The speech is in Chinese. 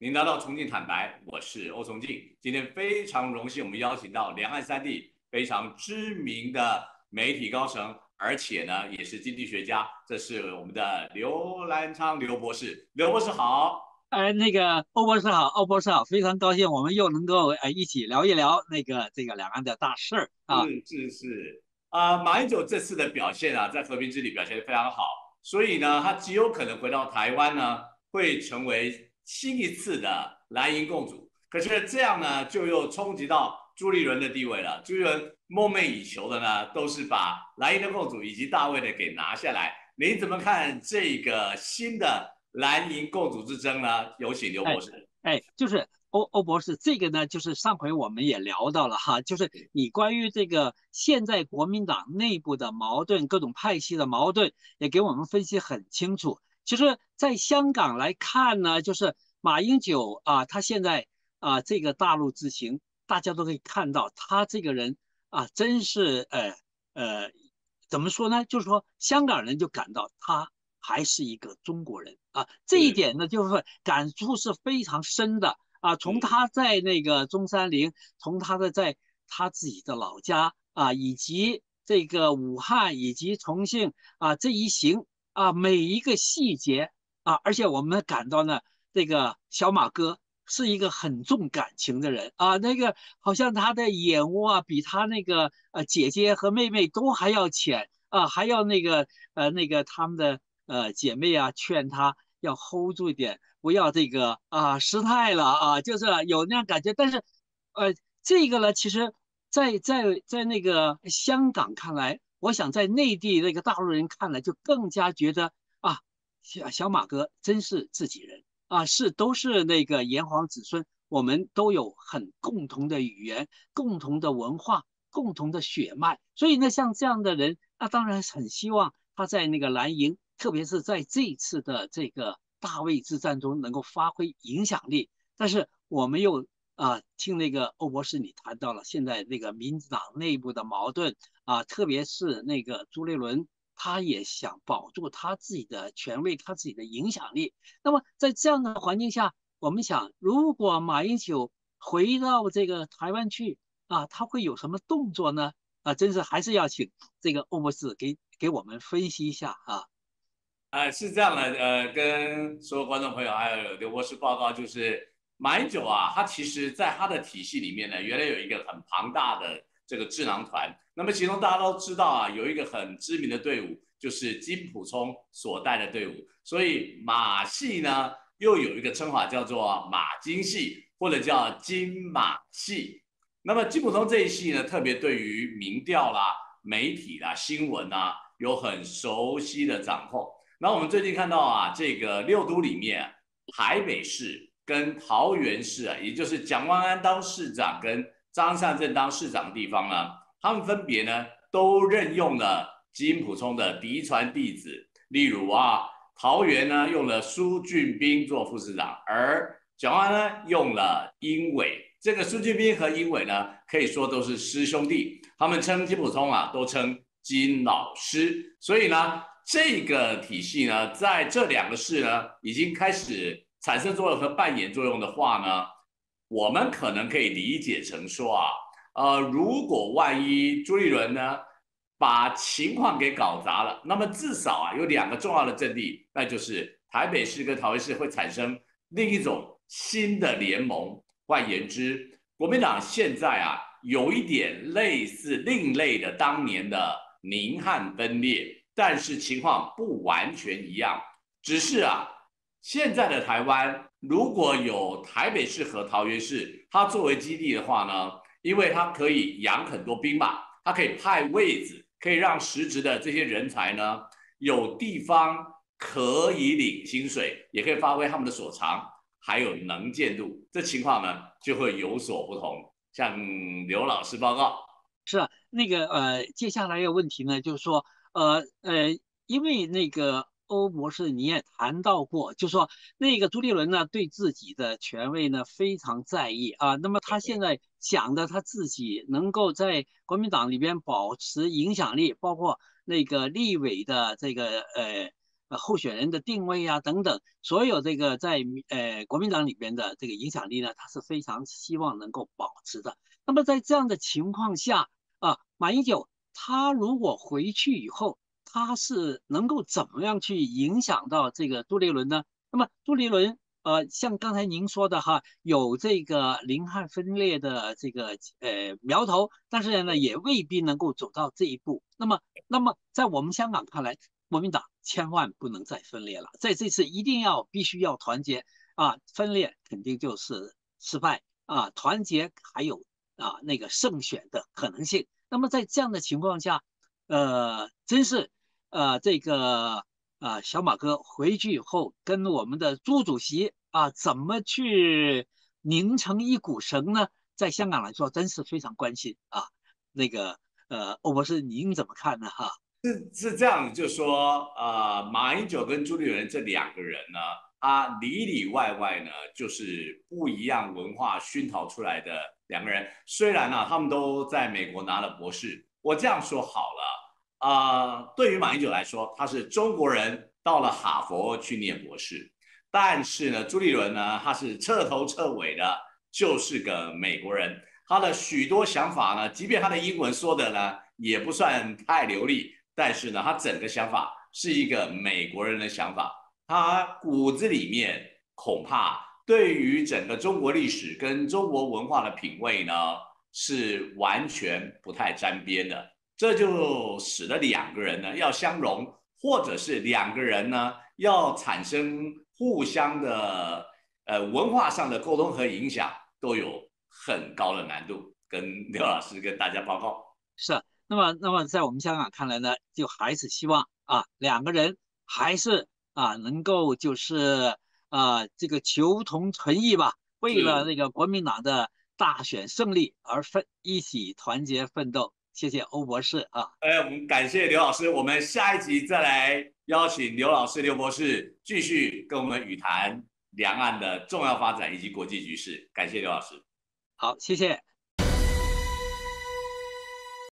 您来到重庆坦白，我是欧崇敬。今天非常荣幸，我们邀请到两岸三地非常知名的媒体高层，而且呢也是经济学家，这是我们的刘兰昌刘博士。刘博士好。 那个欧博士好，欧博士好，非常高兴我们又能够一起聊一聊这个两岸的大事儿啊。 是马英九这次的表现啊，在和平之旅表现得非常好，所以呢，他极有可能回到台湾呢，会成为新一次的蓝营共主。可是这样呢，就又冲击到朱立伦的地位了。朱立伦梦寐以求的呢，都是把蓝营的共主以及大卫的给拿下来。您怎么看这个新的蓝营共主之争呢？有请刘哎博士。 就是欧博士，这个呢，就是上回我们也聊到了哈，就是你关于这个现在国民党内部的矛盾，各种派系的矛盾，也给我们分析很清楚。其实，在香港来看呢，就是马英九啊，他现在这个大陆之行，大家都可以看到，他这个人真是呃，怎么说呢？就是说，香港人就感到他还是一个中国人啊，这一是点呢，就是感触是非常深的啊。从是他在那个中山陵，从他在他自己的老家啊，以及这个武汉以及重庆这一行每一个细节而且我们感到呢，这个小马哥是一个很重感情的人啊，那个好像他的眼窝比他那个姐姐和妹妹都还要浅啊，还要他们的姐妹劝他要 hold 住一点，不要这个失态了就是有那样感觉。但是呃这个呢，其实在那个香港看来，我想在内地那个大陆人看来就更加觉得小马哥真是自己人都是那个炎黄子孙，我们都有很共同的语言、共同的文化、共同的血脉，所以呢，像这样的人，那当然很希望他在那个蓝营，特别是在这一次的这个大卫之战中能够发挥影响力。但是我们又听那个欧博士你谈到了现在那个民进党内部的矛盾特别是那个朱立伦，他也想保住他自己的权位，他自己的影响力。那么在这样的环境下，我们想，如果马英九回到这个台湾去他会有什么动作呢？真是还是要请这个欧博士给我们分析一下是这样的，跟所有观众朋友还有刘博士报告，就是马英九啊，他其实在他的体系里面呢，原来有一个很庞大的这个智囊团。那么其中大家都知道啊，有一个很知名的队伍，就是金溥聪所带的队伍。所以马系呢，又有一个称法叫做马金系，或者叫金马系。那么金溥聪这一系呢，特别对于民调啦、媒体啦、新闻啦，有很熟悉的掌控。那我们最近看到啊，这个六都里面，台北市跟桃园市也就是蒋万安当市长跟张善政当市长的地方呢，他们分别呢都任用了金溥聪的嫡传弟子，例如桃园呢用了苏俊斌做副市长，而蒋万安呢用了英伟。这个苏俊斌和英伟呢，可以说都是师兄弟，他们称金溥聪都称金老师，所以呢，这个体系呢，在这两个市呢，已经开始产生作用和扮演作用的话呢，我们可能可以理解成说如果万一朱立伦呢把情况给搞砸了，那么至少有两个重要的阵地，那就是台北市跟桃园市会产生另一种新的联盟。换言之，国民党现在有一点类似另类的当年的宁汉分裂，但是情况不完全一样。只是现在的台湾如果有台北市和桃园市，它作为基地的话呢，因为它可以养很多兵马，它可以派位子，可以让实职的这些人才呢有地方可以领薪水，也可以发挥他们的所长，还有能见度，这情况呢就会有所不同。向刘老师报告。 是那个接下来一个问题呢，就是说因为那个欧博士你也谈到过，就是说那个朱立伦呢对自己的权位呢非常在意那么他现在想的他自己能够在国民党里边保持影响力，包括那个立委的这个候选人的定位啊等等，所有这个在国民党里边的这个影响力呢，他是非常希望能够保持的。那么在这样的情况下马英九他如果回去以后，他是能够怎么样去影响到这个朱立伦呢？那么朱立伦像刚才您说的哈，有这个林汉分裂的这个苗头，但是呢，也未必能够走到这一步。那么在我们香港看来，国民党千万不能再分裂了，在这次一定必须要团结分裂肯定就是失败团结还有那个胜选的可能性。那么在这样的情况下，真是这个小马哥回去以后跟我们的朱主席怎么去拧成一股绳呢？在香港来说，真是非常关心那个欧博士，您怎么看呢？ 是这样，就说马英九跟朱立伦这两个人呢，他里里外外呢就是不一样文化熏陶出来的两个人。虽然呢，他们都在美国拿了博士，我这样说好了对于马英九来说，他是中国人到了哈佛去念博士，但是呢，朱立伦呢，他是彻头彻尾的就是个美国人，他的许多想法呢，即便他的英文说的呢也不算太流利。但是呢，他整个想法是一个美国人的想法，他骨子里面恐怕对于整个中国历史跟中国文化的品味呢，是完全不太沾边的。这就使得两个人呢要相融，或者是两个人呢要产生互相的文化上的沟通和影响，都有很高的难度。跟刘老师跟大家报告。 是。那么在我们香港看来呢，就还是希望两个人还是能够就是这个求同存异吧，为了那个国民党的大选胜利而一起团结奋斗。谢谢欧博士我们感谢刘老师，我们下一集再来邀请刘老师、刘博士继续跟我们语谈两岸的重要发展以及国际局势。感谢刘老师。 好，谢谢。